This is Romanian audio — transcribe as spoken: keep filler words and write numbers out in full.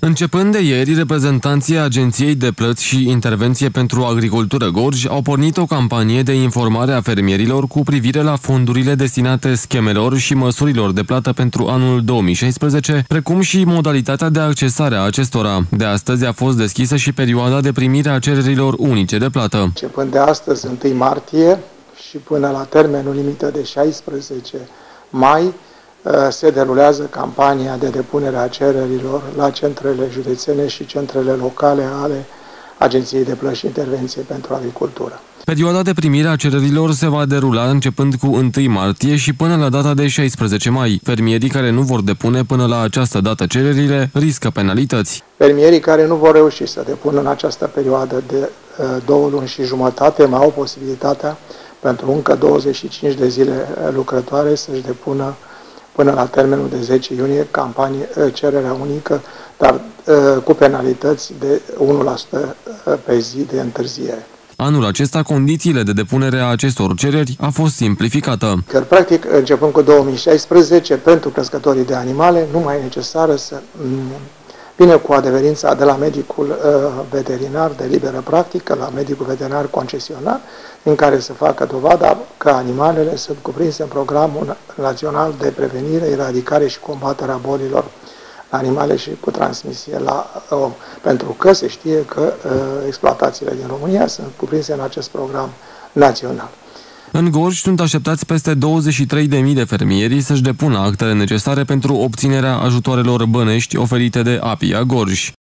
Începând de ieri, reprezentanții Agenției de Plăți și Intervenție pentru Agricultură Gorj au pornit o campanie de informare a fermierilor cu privire la fondurile destinate schemelor și măsurilor de plată pentru anul două mii șaisprezece, precum și modalitatea de accesare a acestora. De astăzi a fost deschisă și perioada de primire a cererilor unice de plată. Începând de astăzi, întâi martie, și până la termenul limită de șaisprezece mai, se derulează campania de depunere a cererilor la centrele județene și centrele locale ale Agenției de Plăți și Intervenție pentru Agricultură. Perioada de primire a cererilor se va derula începând cu întâi martie și până la data de șaisprezece mai. Fermierii care nu vor depune până la această dată cererile riscă penalități. Fermierii care nu vor reuși să depună în această perioadă de uh, două luni și jumătate mai au posibilitatea pentru încă douăzeci și cinci de zile lucrătoare să-și depună până la termenul de zece iunie campanie, cererea unică, dar cu penalități de unu la sută pe zi de întârziere. Anul acesta, condițiile de depunere a acestor cereri a fost simplificată. Că, practic, începând cu două mii șaisprezece, pentru crescătorii de animale, nu mai e necesară să vină cu adeverința de la medicul uh, veterinar de liberă practică la medicul veterinar concesionar, în care să facă dovada că animalele sunt cuprinse în programul național de prevenire, eradicare și combaterea bolilor animale și cu transmisie la om. Pentru că se știe că uh, exploatațiile din România sunt cuprinse în acest program național. În Gorj sunt așteptați peste douăzeci și trei de mii de fermieri să-și depună actele necesare pentru obținerea ajutoarelor bănești oferite de APIA Gorj.